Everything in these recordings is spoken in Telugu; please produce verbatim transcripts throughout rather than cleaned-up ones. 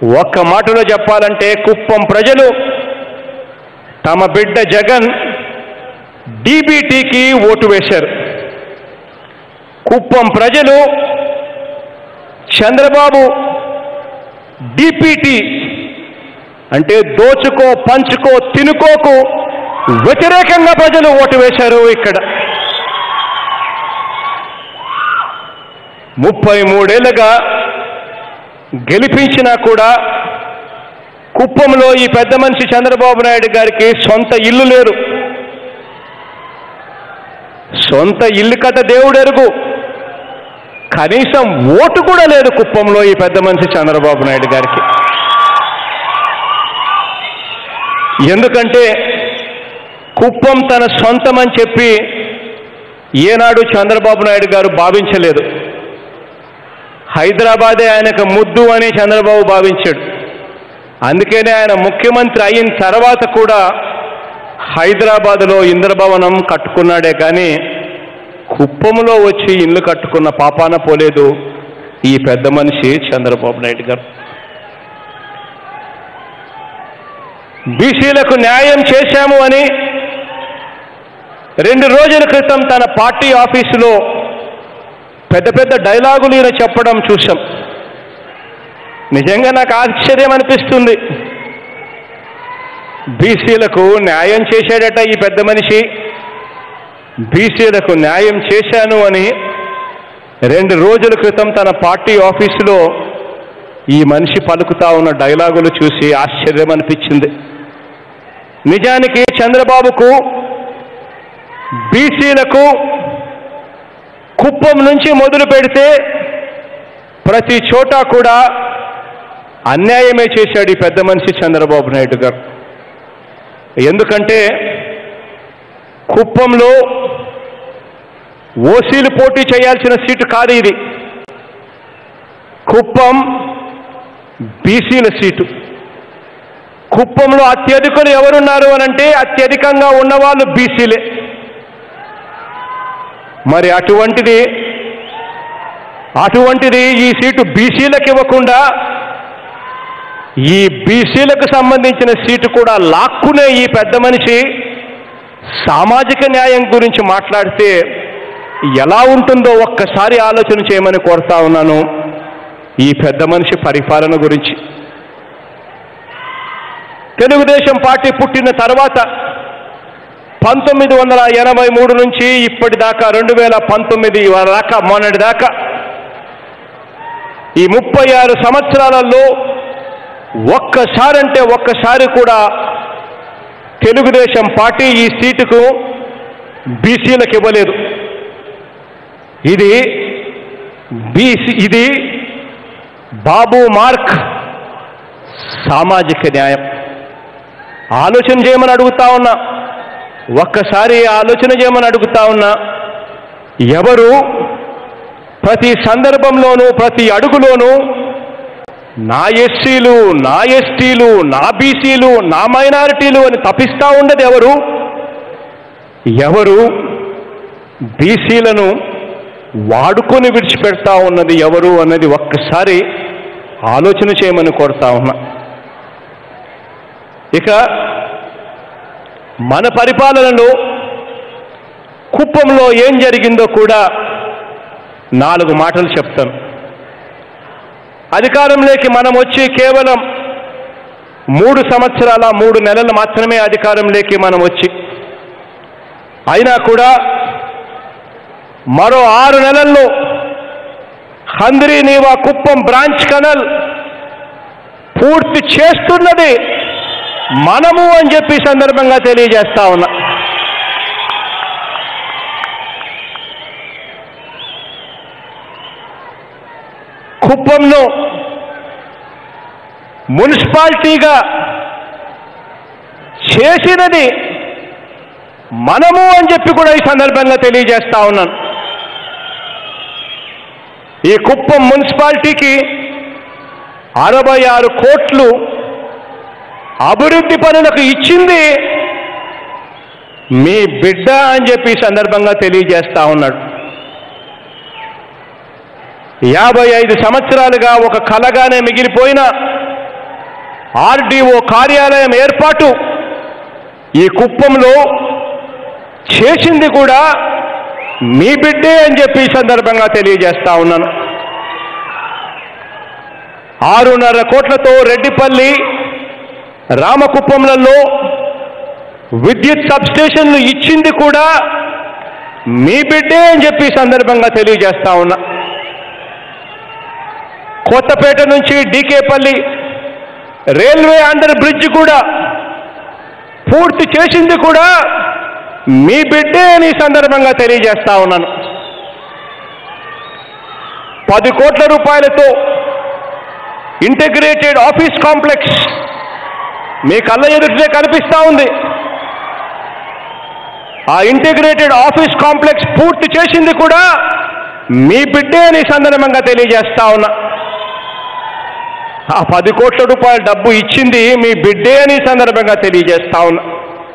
ఒక్క మాటలో చెప్పాలంటే కుప్పం ప్రజలు తమ బిడ్డ జగన్ డీబీటీకి ఓటు వేశారు. కుప్పం ప్రజలు చంద్రబాబు డీపీటీ అంటే దోచుకో పంచుకో తినుకోకు వ్యతిరేకంగా ప్రజలు ఓటు వేశారు. ఇక్కడ ముప్పై మూడేళ్లుగా గెలిపించినా కూడా కుప్పంలో ఈ పెద్ద మనిషి చంద్రబాబు నాయుడు గారికి సొంత ఇల్లు లేరు. సొంత ఇల్లు కట్ట దేవుడెరుగు, కనీసం ఓటు కూడా లేదు కుప్పంలో ఈ పెద్ద మనిషి చంద్రబాబు నాయుడు గారికి. ఎందుకంటే కుప్పం తన సొంతమని చెప్పి ఏనాడు చంద్రబాబు నాయుడు గారు భావించలేదు. హైదరాబాదే ఆయనకు ముద్దు అని చంద్రబాబు భావించాడు. అందుకనే ఆయన ముఖ్యమంత్రి అయిన తర్వాత కూడా హైదరాబాదులో ఇంద్రభవనం కట్టుకున్నాడే కానీ కుప్పంలో వచ్చి ఇల్లు కట్టుకున్న పాపాన పోలేదు ఈ పెద్ద మనిషి చంద్రబాబు నాయుడు గారు. బీసీలకు న్యాయం చేశాము అని రెండు రోజుల క్రితం తన పార్టీ ఆఫీసులో పెద్ద పెద్ద డైలాగులు ఈయన చెప్పడం చూశాం. నిజంగా నాకు ఆశ్చర్యం అనిపిస్తుంది. బీసీలకు న్యాయం చేశాడట ఈ పెద్ద మనిషి. బీసీలకు న్యాయం చేశాను అని రెండు రోజుల క్రితం తన పార్టీ ఆఫీసులో ఈ మనిషి పలుకుతా ఉన్న డైలాగులు చూసి ఆశ్చర్యం అనిపించింది. నిజానికి చంద్రబాబుకు బీసీలకు కుప్పం నుంచి మొదలు పెడితే ప్రతి చోట కూడా అన్యాయమే చేశాడు ఈ పెద్ద మనిషి చంద్రబాబు నాయుడు గారు. ఎందుకంటే కుప్పంలో ఓసీలు పోటీ చేయాల్సిన సీటు కాదు ఇది. కుప్పం బీసీల సీటు. కుప్పంలో అత్యధికులు ఎవరున్నారు అనంటే అత్యధికంగా ఉన్నవాళ్ళు బీసీలే. మరి అటువంటిది అటువంటిది ఈ సీటు బీసీలకు ఇవ్వకుండా ఈ బీసీలకు సంబంధించిన సీటు కూడా లాక్కునే ఈ పెద్ద మనిషి సామాజిక న్యాయం గురించి మాట్లాడితే ఎలా ఉంటుందో ఒక్కసారి ఆలోచన చేయమని కోరుతా ఉన్నాను ఈ పెద్ద మనిషి పరిపాలన గురించి. తెలుగుదేశం పార్టీ పుట్టిన తర్వాత పంతొమ్మిది వందల ఎనభై మూడు నుంచి ఇప్పటిదాకా రెండు వేల పంతొమ్మిది దాకా మొన్నటి దాకా ఈ ముప్పై ఆరు సంవత్సరాలలో ఒక్కసారంటే ఒక్కసారి కూడా తెలుగుదేశం పార్టీ ఈ సీటుకు బీసీలకు ఇవ్వలేదు. ఇది బీసీ ఇది బాబు మార్క్ సామాజిక న్యాయం. ఆలోచన చేయమని అడుగుతా ఉన్నా, ఒక్కసారి ఆలోచన చేయమని అడుగుతా ఉన్నా. ఎవరు ప్రతి సందర్భంలోనూ ప్రతి అడుగులోనూ నా ఎస్సీలు, నా ఎస్టీలు, నా బీసీలు, నా మైనారిటీలు అని తప్పిస్తూ ఉండదు ఎవరు? ఎవరు బీసీలను వాడుకొని విడిచిపెడతా ఉన్నది ఎవరు అన్నది ఒక్కసారి ఆలోచన చేయమని కోరుతా ఉన్నా. ఇక మన పరిపాలనలో కుప్పంలో ఏం జరిగిందో కూడా నాలుగు మాటలు చెప్తాను. అధికారంలోకి మనం వచ్చి కేవలం మూడు సంవత్సరాల మూడు నెలలు మాత్రమే అధికారంలోకి మనం వచ్చి, అయినా కూడా మరో ఆరు నెలల్లో హంద్రీ నీవా కుప్పం బ్రాంచ్ కెనాల్ పూర్తి చేస్తున్నది మనము అని చెప్పి సందర్భంగా తెలియజేస్తా ఉన్నా. కుప్పంలో మున్సిపాలిటీగా చేసినది మనము అని చెప్పి కూడా ఈ సందర్భంగా తెలియజేస్తా ఉన్నాను. ఈ కుప్పం మున్సిపాలిటీకి అరవై ఆరు కోట్లు అభివృద్ధి పనులకు ఇచ్చింది మీ బిడ్డ అని చెప్పి ఈ సందర్భంగా తెలియజేస్తా ఉన్నాడు. యాభై ఐదు సంవత్సరాలుగా ఒక కలగానే మిగిలిపోయిన ఆర్డీఓ కార్యాలయం ఏర్పాటు ఈ కుప్పంలో చేసింది కూడా మీ బిడ్డే అని చెప్పి ఈ సందర్భంగా తెలియజేస్తా ఉన్నాను. ఆరున్నర కోట్లతో రెడ్డిపల్లి రామకుప్పంలలో విద్యుత్ సబ్స్టేషన్లు ఇచ్చింది కూడా మీ బిడ్డే అని చెప్పి ఈ సందర్భంగా తెలియజేస్తా ఉన్నా. కొత్తపేట నుంచి డీకేపల్లి రైల్వే అండర్ బ్రిడ్జ్ కూడా పూర్తి చేసింది కూడా మీ బిడ్డే అని సందర్భంగా తెలియజేస్తా ఉన్నాను. పది కోట్ల రూపాయలతో ఇంటిగ్రేటెడ్ ఆఫీస్ కాంప్లెక్స్ మీ కళ్ళ ఎదుటే కనిపిస్తా ఉంది. ఆ ఇంటిగ్రేటెడ్ ఆఫీస్ కాంప్లెక్స్ పూర్తి చేసింది కూడా మీ బిడ్డే అని సందర్భంగా తెలియజేస్తా ఉన్నా. ఆ పది కోట్ల రూపాయల డబ్బు ఇచ్చింది మీ బిడ్డే అని సందర్భంగా తెలియజేస్తా ఉన్నా.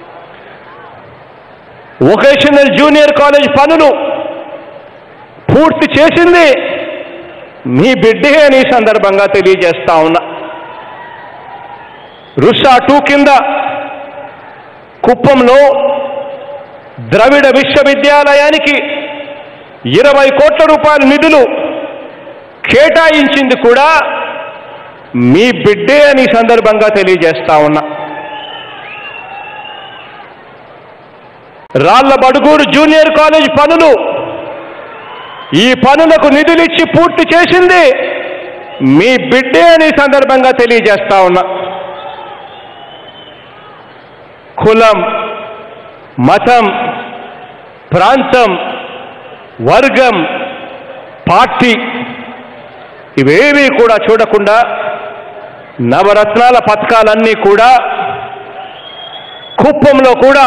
వొకేషనల్ జూనియర్ కాలేజ్ పనులు పూర్తి చేసింది మీ బిడ్డే అని సందర్భంగా తెలియజేస్తా ఉన్నా. రుషా టూ కింద కుప్పంలో ద్రవిడ విశ్వవిద్యాలయానికి ఇరవై కోట్ల రూపాయల నిధులు కేటాయించింది కూడా మీ బిడ్డే అని సందర్భంగా తెలియజేస్తా ఉన్నా. రాళ్ల బడుగూరు జూనియర్ కాలేజ్ పనులు ఈ పనులకు నిధులిచ్చి పూర్తి చేసింది మీ బిడ్డే అని సందర్భంగా తెలియజేస్తా ఉన్నా. కులం, మతం, ప్రాంతం, వర్గం, పార్టీ ఇవేమీ కూడా చూడకుండా నవరత్నాల పథకాలన్నీ కూడా కుప్పంలో కూడా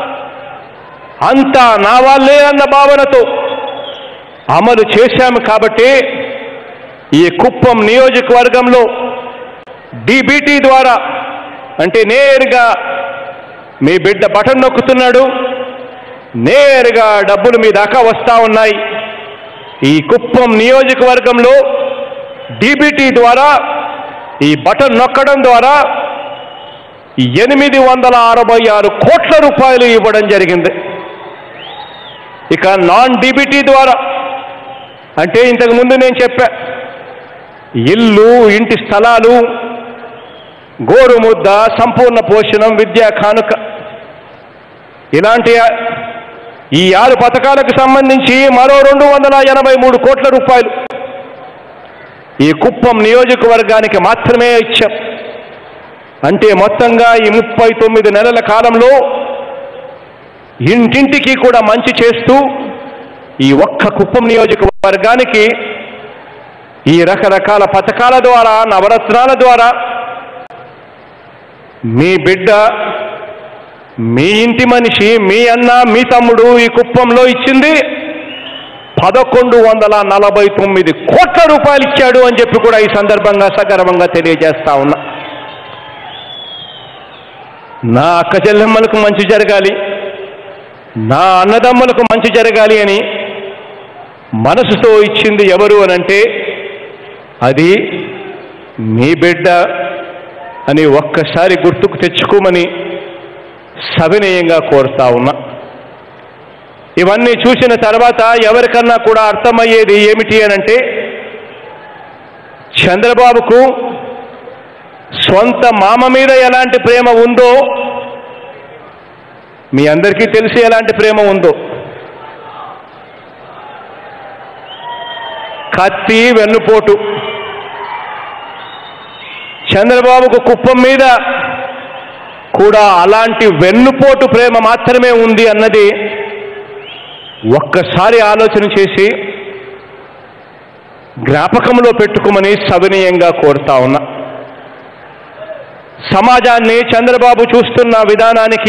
అంతా నా వాళ్ళే అన్న భావనతో అమలు చేశాము. కాబట్టి ఈ కుప్పం నియోజకవర్గంలో డీబీటీ ద్వారా అంటే నేరుగా మీ బిడ్డ బటన్ నొక్కుతున్నాడు, నేరుగా డబ్బులు మీ దాకా వస్తూ ఉన్నాయి. ఈ కుప్పం నియోజకవర్గంలో డీబీటీ ద్వారా ఈ బటన్ నొక్కడం ద్వారా ఎనిమిది వందల అరవై ఆరు కోట్ల రూపాయలు ఇవ్వడం జరిగింది. ఇక నాన్ డీబీటీ ద్వారా అంటే ఇంతకు ముందు నేను చెప్పా, ఇల్లు, ఇంటి స్థలాలు, గోరుముద్ద, సంపూర్ణ పోషణం, విద్యా కానుక ఇలాంటి ఈ ఆరు పథకాలకు సంబంధించి మరో రెండు వందల ఎనభై మూడు కోట్ల రూపాయలు ఈ కుప్పం నియోజకవర్గానికి మాత్రమే ఇచ్చాం. అంటే మొత్తంగా ఈ ముప్పై తొమ్మిది నెలల కాలంలో ఇంటింటికి కూడా మంచి చేస్తూ ఈ ఒక్క కుప్పం నియోజకవర్గానికి ఈ రకరకాల పథకాల ద్వారా, నవరత్నాల ద్వారా మీ బిడ్డ, మీ ఇంటి మనిషి, మీ అన్న, మీ తమ్ముడు ఈ కుప్పంలో ఇచ్చింది పదకొండు వందల నలభై తొమ్మిది కోట్ల రూపాయలు ఇచ్చాడు అని చెప్పి కూడా ఈ సందర్భంగా సగర్వంగా తెలియజేస్తా ఉన్నా. నా అక్క చెల్లెమ్మలకు మంచి జరగాలి, నా అన్నదమ్ములకు మంచి జరగాలి అని మనసుతో ఇచ్చింది ఎవరు అనంటే అది మీ బిడ్డ అని ఒక్కసారి గుర్తుకు తెచ్చుకోమని సవినయంగా కోరుతా ఉన్నా. ఇవన్నీ చూసిన తర్వాత ఎవరికన్నా కూడా అర్థమయ్యేది ఏమిటి అనంటే చంద్రబాబుకు సొంత మామ మీద ఎలాంటి ప్రేమ ఉందో మీ అందరికీ తెలిసి ఎలాంటి ప్రేమ ఉందో. కత్తి, వెన్నుపోటు. చంద్రబాబుకు కుప్పం మీద కూడా అలాంటి వెన్నుపోటు ప్రేమ మాత్రమే ఉంది అన్నది ఒక్కసారి ఆలోచన చేసి జ్ఞాపకంలో పెట్టుకోమని సవినయంగా కోరుతా ఉన్నా. సమాజాన్ని చంద్రబాబు చూస్తున్న విధానానికి,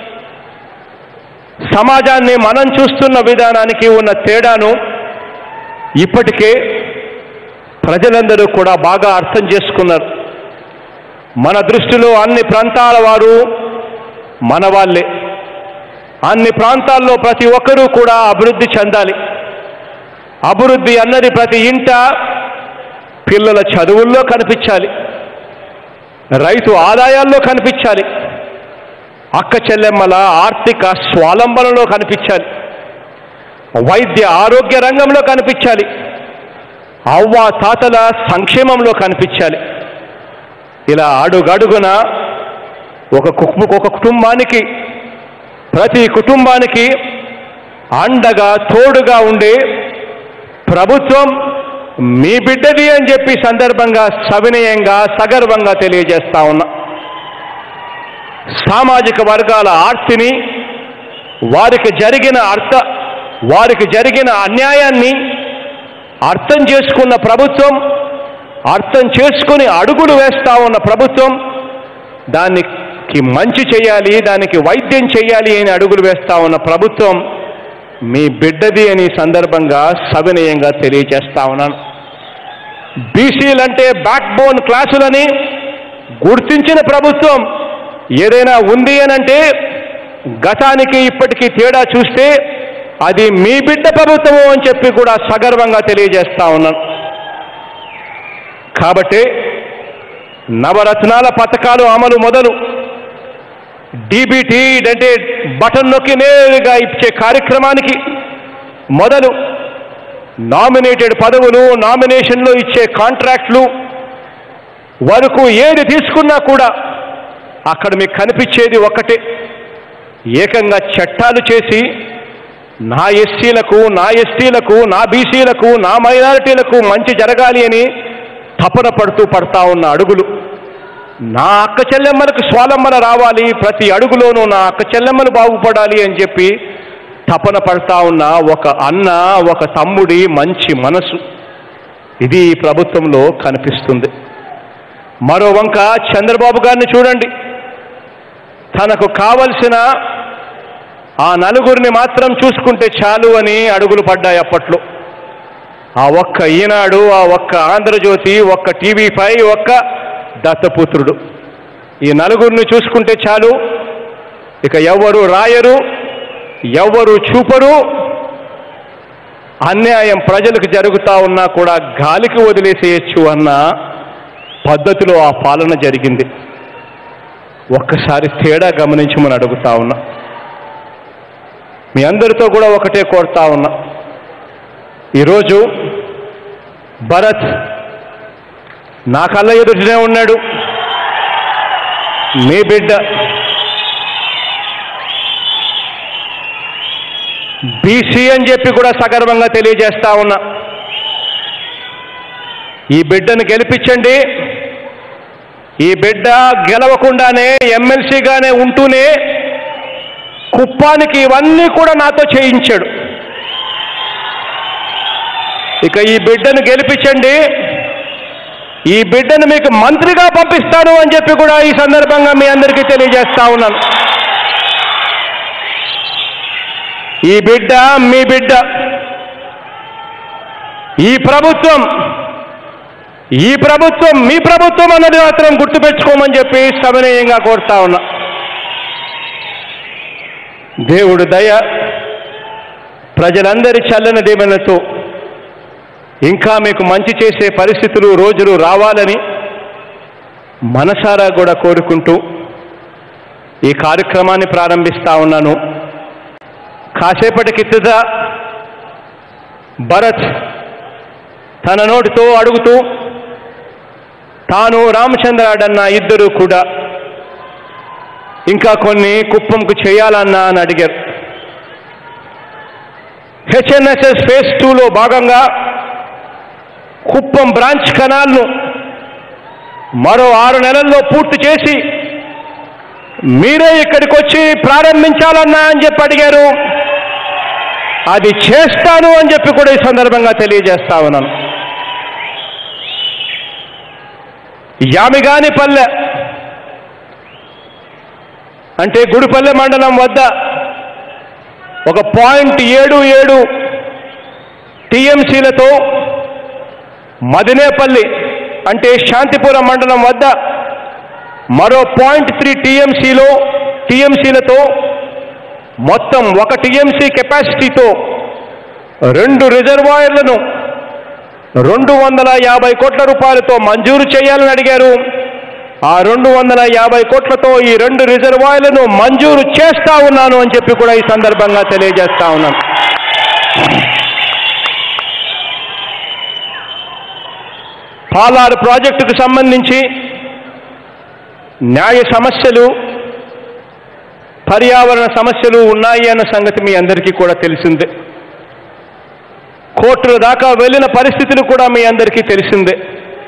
సమాజాన్ని మనం చూస్తున్న విధానానికి ఉన్న తేడాను ఇప్పటికే ప్రజలందరూ కూడా బాగా అర్థం చేసుకున్నారు. మన దృష్టిలో అన్ని ప్రాంతాల వారు మన వాళ్ళే. అన్ని ప్రాంతాల్లో ప్రతి ఒక్కరూ కూడా అభివృద్ధి చెందాలి. అభివృద్ధి అన్నది ప్రతి ఇంట పిల్లల చదువుల్లో కనిపించాలి. రైతు ఆదాయాల్లో కనిపించాలి, అక్క చెల్లెమ్మల ఆర్థిక స్వావలంబనలో కనిపించాలి, వైద్య ఆరోగ్య రంగంలో కనిపించాలి, అవ్వ తాతల సంక్షేమంలో కనిపించాలి. ఇలా అడుగడుగున ఒక ఒక కుటుంబానికి, ప్రతి కుటుంబానికి అండగా తోడుగా ఉండే ప్రభుత్వం మీ బిడ్డది అని చెప్పి సందర్భంగా సవినయంగా సగర్వంగా తెలియజేస్తా ఉన్నా. సామాజిక వర్గాల ఆర్తిని, వారికి జరిగిన అర్థ వారికి జరిగిన అన్యాయాన్ని అర్థం చేసుకున్న ప్రభుత్వం, అర్థం చేసుకుని అడుగులు వేస్తా ఉన్న ప్రభుత్వం, దానికి మంచి చేయాలి, దానికి వైద్యం చేయాలి అని అడుగులు వేస్తా ఉన్న ప్రభుత్వం మీ బిడ్డది అని సందర్భంగా సవినయంగా తెలియజేస్తా ఉన్నాను. బీసీలంటే బ్యాక్ బోన్ క్లాసులని గుర్తించిన ప్రభుత్వం ఏదైనా ఉంది అనంటే గతానికి ఇప్పటికీ తేడా చూస్తే అది మీ బిడ్డ ప్రభుత్వము అని చెప్పి కూడా సగర్వంగా తెలియజేస్తా ఉన్నాను. కాబట్టి నవరత్నాల పథకాలు అమలు మొదలు, డీబీటీ అంటే బటన్ నొక్కి నేరుగా ఇచ్చే కార్యక్రమానికి మొదలు, నామినేటెడ్ పదవులు, నామినేషన్లో ఇచ్చే కాంట్రాక్ట్లు వరకు ఏది తీసుకున్నా కూడా అక్కడ మీకు కనిపించేది ఒక్కటే, ఏకంగా చట్టాలు చేసి నా ఎస్సీలకు, నా ఎస్టీలకు, నా బీసీలకు, నా మైనారిటీలకు మంచి జరగాలి అని తపన పడుతూ పడతా ఉన్న అడుగులు, నా అక్క చెల్లెమ్మలకు స్వాలంబన రావాలి, ప్రతి అడుగులోనూ నా అక్క చెల్లెమ్మలు బాగుపడాలి అని చెప్పి తపన పడతా ఉన్న ఒక అన్న, ఒక తమ్ముడి మంచి మనసు ఇది ఈ ప్రభుత్వంలో కనిపిస్తుంది. మరో వంక చంద్రబాబు గారిని చూడండి. తనకు కావలసిన ఆ నలుగురిని మాత్రం చూసుకుంటే చాలు అని అడుగులు పడ్డాయి అప్పట్లో. ఆ ఒక్క ఈనాడు, ఆ ఒక్క ఆంధ్రజ్యోతి, ఒక్క టీవీ ఫైవ్, ఒక్క దత్తపుత్రుడు, ఈ నలుగురిని చూసుకుంటే చాలు, ఇక ఎవ్వరు రాయరు, ఎవ్వరు చూపరు, అన్యాయం ప్రజలకు జరుగుతూ ఉన్నా కూడా గాలికి వదిలేసేయచ్చు అన్న పద్ధతిలో ఆ పాలన జరిగింది. ఒక్కసారి తేడా గమనించమని అడుగుతా ఉన్నా. మీ అందరితో కూడా ఒకటే కోరుతా ఉన్నా, ఈరోజు భరత్ నా కళ్ళ ఎదుటనే ఉన్నాడు, మీ బిడ్డ బీసీ అని చెప్పి కూడా సగర్వంగా తెలియజేస్తా ఉన్నా. ఈ బిడ్డను గెలిపించండి. ఈ బిడ్డ గెలవకుండానే ఎమ్మెల్సీగానే ఉంటూనే కుప్పానికి ఇవన్నీ కూడా నాతో చేయించాడు. ఇక ఈ బిడ్డను గెలిపించండి, ఈ బిడ్డను మీకు మంత్రిగా పంపిస్తాను అని చెప్పి కూడా ఈ సందర్భంగా మీ అందరికీ తెలియజేస్తా ఉన్నాను. ఈ బిడ్డ మీ బిడ్డ, ఈ ప్రభుత్వం ఈ ప్రభుత్వం మీ ప్రభుత్వం అన్నది మాత్రం గుర్తుపెట్టుకోమని చెప్పి సవినయంగా కోరుతా ఉన్నా. దేవుడు దయ, ప్రజలందరి చల్లని దీవెనలతో ఇంకా మీకు మంచి చేసే పరిస్థితులు, రోజులు రావాలని మనసారా కూడా కోరుకుంటూ ఈ కార్యక్రమాన్ని ప్రారంభిస్తా ఉన్నాను. కాసేపటి కిందట భరత్ తన నోటితో అడుగుతూ తాను రామచంద్రాడన్న ఇద్దరు కూడా ఇంకా కొన్ని కుప్పంకు చేయాలన్నా అని అడిగారు. హెచ్ఎన్ఎస్ఎస్ ఫేజ్ టూలో భాగంగా కుప్పం బ్రాంచ్ కెనాల్ను మరో ఆరు నెలల్లో పూర్తి చేసి మీరే ఇక్కడికి వచ్చి ప్రారంభించాలన్నా అని చెప్పి అడిగారు. అది చేస్తాను అని చెప్పి కూడా ఈ సందర్భంగా తెలియజేస్తా ఉన్నాను. యామిగానిపల్లె అంటే గుడిపల్లె మండలం వద్ద ఒక పాయింట్ ఏడు ఏడు టీఎంసీలతో, మదినేపల్లి అంటే శాంతిపురం మండలం వద్ద మరో పాయింట్ త్రీ టీఎంసీలో టీఎంసీలతో మొత్తం ఒక టీఎంసీ కెపాసిటీతో రెండు రిజర్వాయర్లను రెండు వందల యాభై కోట్ల రూపాయలతో మంజూరు చేయాలని అడిగారు. ఆ రెండు వందల యాభై కోట్లతో ఈ రెండు రిజర్వాయర్లను మంజూరు చేస్తా ఉన్నాను అని చెప్పి కూడా ఈ సందర్భంగా తెలియజేస్తా ఉన్నాను. పాలార్ ప్రాజెక్టుకు సంబంధించి న్యాయ సమస్యలు, పర్యావరణ సమస్యలు ఉన్నాయి అన్న సంగతి మీ అందరికీ కూడా తెలిసిందే. కోర్టుల దాకా వెళ్ళిన పరిస్థితులు కూడా మీ అందరికీ తెలిసిందే.